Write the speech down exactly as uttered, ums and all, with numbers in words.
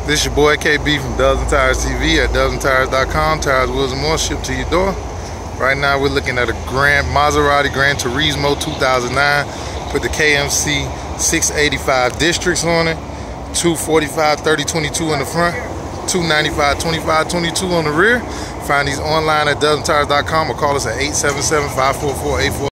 This is your boy K B from Dubs and Tires T V at dubs and tires dot com. Tires, wheels, and more shipped to your door. Right now we're looking at a Grand Maserati Grandturismo two thousand nine. Put the K M C six eighty-five districts on it. two forty-five thirty twenty-two in the front. two ninety-five twenty-five twenty-two on the rear. Find these online at dubs and tires dot com or call us at eight seven seven, five four four, eight four